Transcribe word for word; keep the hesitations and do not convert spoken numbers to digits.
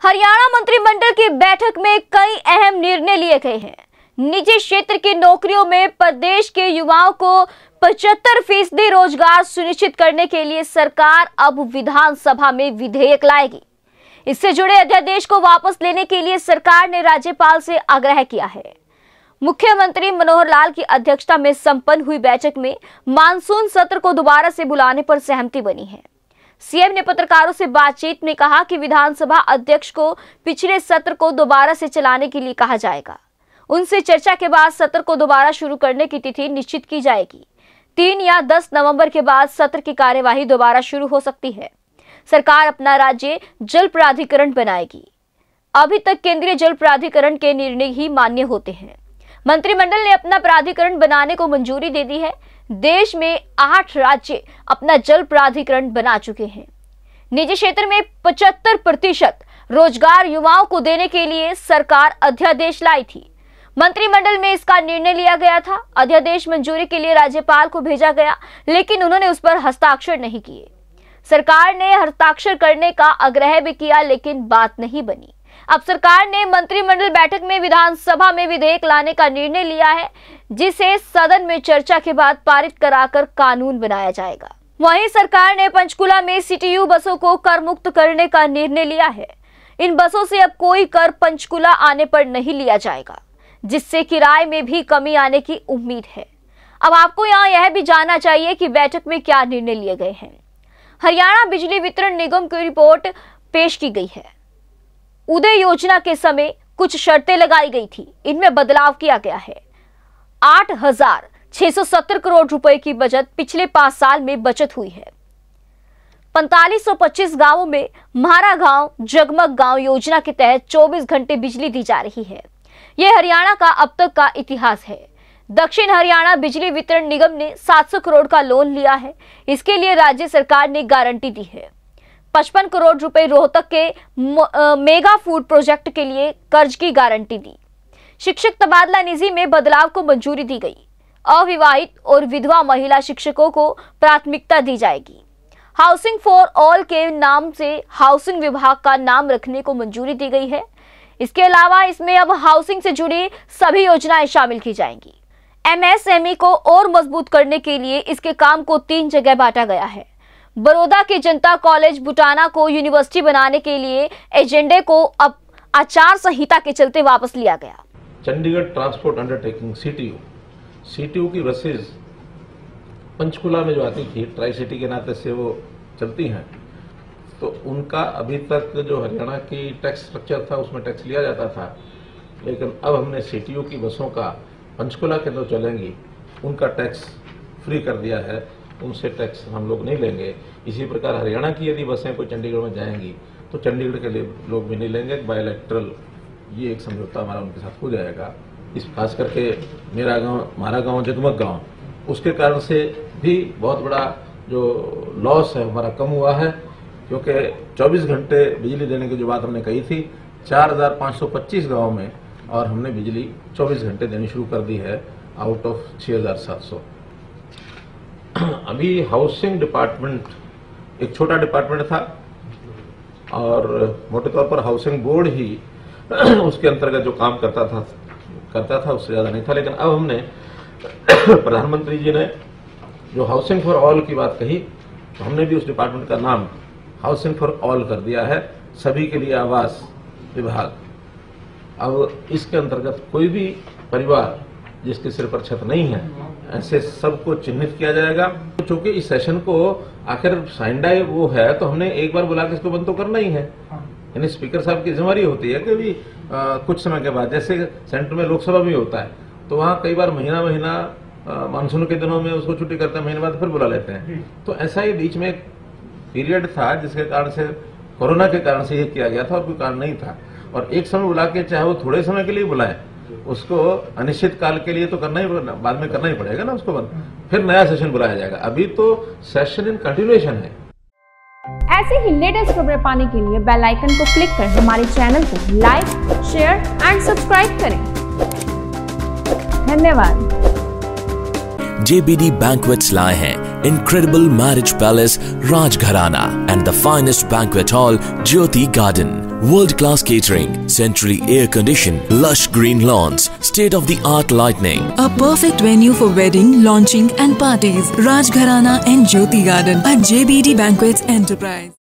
हरियाणा मंत्रिमंडल की बैठक में कई अहम निर्णय लिए गए हैं। निजी क्षेत्र की नौकरियों में प्रदेश के युवाओं को पचहत्तर फीसदी रोजगार सुनिश्चित करने के लिए सरकार अब विधानसभा में विधेयक लाएगी। इससे जुड़े अध्यादेश को वापस लेने के लिए सरकार ने राज्यपाल से आग्रह किया है। मुख्यमंत्री मनोहर लाल की अध्यक्षता में संपन्न हुई बैठक में मानसून सत्र को दोबारा से बुलाने पर सहमति बनी है। सीएम ने पत्रकारों से बातचीत में कहा कि विधानसभा अध्यक्ष को पिछले सत्र को दोबारा से चलाने के लिए कहा जाएगा। उनसे चर्चा के बाद सत्र को दोबारा शुरू करने की तिथि निश्चित की जाएगी। तीन या दस नवंबर के बाद सत्र की कार्यवाही दोबारा शुरू हो सकती है। सरकार अपना राज्य जल प्राधिकरण बनाएगी। अभी तक केंद्रीय जल प्राधिकरण के निर्णय ही मान्य होते हैं। मंत्रिमंडल ने अपना प्राधिकरण बनाने को मंजूरी दे दी है। देश में आठ राज्य अपना जल प्राधिकरण बना चुके हैं। निजी क्षेत्र में पचहत्तर प्रतिशत रोजगार युवाओं को देने के लिए सरकार अध्यादेश लाई थी। मंत्रिमंडल में इसका निर्णय लिया गया था। अध्यादेश मंजूरी के लिए राज्यपाल को भेजा गया, लेकिन उन्होंने उस पर हस्ताक्षर नहीं किए। सरकार ने हस्ताक्षर करने का आग्रह भी किया, लेकिन बात नहीं बनी। अब सरकार ने मंत्रिमंडल बैठक में विधानसभा में विधेयक लाने का निर्णय लिया है, जिसे सदन में चर्चा के बाद पारित कराकर कानून बनाया जाएगा। वहीं सरकार ने पंचकुला में सीटीयू बसों को कर मुक्त करने का निर्णय लिया है। इन बसों से अब कोई कर पंचकुला आने पर नहीं लिया जाएगा, जिससे किराए में भी कमी आने की उम्मीद है। अब आपको यहाँ यह भी जानना चाहिए कि बैठक में क्या निर्णय लिए गए हैं। हरियाणा बिजली वितरण निगम की रिपोर्ट पेश की गई है। उदय योजना के समय कुछ शर्तें लगाई गई थी, इनमें बदलाव किया गया है। आठ हजार छह सौ सत्तर करोड़ रुपए की बचत पिछले पांच साल में बचत हुई है। पैंतालीस सौ पच्चीस गांवों में म्हारा गांव जगमग गांव योजना के तहत चौबीस घंटे बिजली दी जा रही है। यह हरियाणा का अब तक का इतिहास है। दक्षिण हरियाणा बिजली वितरण निगम ने सात सौ करोड़ का लोन लिया है। इसके लिए राज्य सरकार ने गारंटी दी है। पचपन करोड़ रुपए रोहतक के मेगा फूड प्रोजेक्ट के लिए कर्ज की गारंटी दी। शिक्षक तबादला निधि में बदलाव को मंजूरी दी गई। अविवाहित और विधवा महिला शिक्षकों को प्राथमिकता दी जाएगी। हाउसिंग फॉर ऑल के नाम से हाउसिंग विभाग का नाम रखने को मंजूरी दी गई है। इसके अलावा इसमें अब हाउसिंग से जुड़ी सभी योजनाएं शामिल की जाएंगी। एमएसएमई को और मजबूत करने के लिए इसके काम को तीन जगह बांटा गया है। बड़ौदा के जनता कॉलेज बुटाना को यूनिवर्सिटी बनाने के लिए एजेंडे को अब आचार संहिता के चलते वापस लिया गया। Chandigarh transport undertaking CTU CTU की बसेज पंचकुला में जो आती थी, ट्राई सिटी के नाते से वो चलती हैं, तो उनका अभी तक जो हरियाणा की टैक्स स्ट्रक्चर था उसमें टैक्स लिया जाता था, लेकिन अब हमने सीटीयू की बसों का पंचकुला के अंदर चलेंगी उनका टैक्स फ्री कर दिया है। उनसे टैक्स हम लोग नहीं लेंगे। इसी प्रकार हरियाणा की यदि बसें कोई चंडीगढ़ में जाएंगी तो चंडीगढ़ के लिए लोग भी नहीं लेंगे। बायोलैटरल ये एक समझौता हमारा उनके साथ हो जाएगा। इस खास करके मेरा गांव हमारा गांव जगमग गांव, उसके कारण से भी बहुत बड़ा जो लॉस है हमारा कम हुआ है, क्योंकि चौबीस घंटे बिजली देने की जो बात हमने कही थी चार हजार पाँच सौ पच्चीस गाँव में, और हमने बिजली चौबीस घंटे देनी शुरू कर दी है आउट ऑफ छः हजार सात सौ। अभी हाउसिंग डिपार्टमेंट एक छोटा डिपार्टमेंट था और मोटे तौर पर हाउसिंग बोर्ड ही उसके अंतर्गत जो काम करता था करता था उससे ज़्यादा नहीं था। लेकिन अब हमने प्रधानमंत्री जी ने जो हाउसिंग फॉर ऑल की बात कही, तो हमने भी उस डिपार्टमेंट का नाम हाउसिंग फॉर ऑल कर दिया है, सभी के लिए आवास विभाग। अब इसके अंतर्गत कोई भी परिवार जिसके सिर पर छत नहीं है, ऐसे सबको चिन्हित किया जाएगा। चूंकि इस सेशन को आखिर साइंडा वो है, तो हमने एक बार बुला के इसको बंद तो करना ही है। यानी स्पीकर साहब की जिम्मेदारी होती है कि भी आ, कुछ समय के बाद, जैसे सेंटर में लोकसभा भी होता है, तो वहाँ कई बार महीना महीना मानसून के दिनों में उसको छुट्टी करते हैं, महीने बाद फिर बुला लेते हैं। तो ऐसा ही बीच में एक पीरियड था जिसके कारण से कोरोना के कारण से ये किया गया था और कोई कारण नहीं था। और एक समय बुला के, चाहे वो थोड़े समय के लिए बुलाए, उसको अनिश्चित काल के लिए तो करना ही बाद में करना ही पड़ेगा ना उसको बंद, फिर नया सेशन बुलाया जाएगा। अभी तो सेशन इन कंटिन्यूएशन है। ऐसे ही लेटेस्ट खबरें पाने के लिए बेल आइकन को क्लिक कर हमारे चैनल को लाइक, शेयर एंड सब्सक्राइब करें। धन्यवाद। J B D Banquets लाए हैं incredible marriage palace Rajgharana and the finest banquet hall Jyoti Garden World-class catering, centrally air-conditioned, lush green lawns, state-of-the-art lighting. A perfect venue for wedding, launching and parties. Rajgharana and Jyoti Garden at J B D Banquets Enterprise.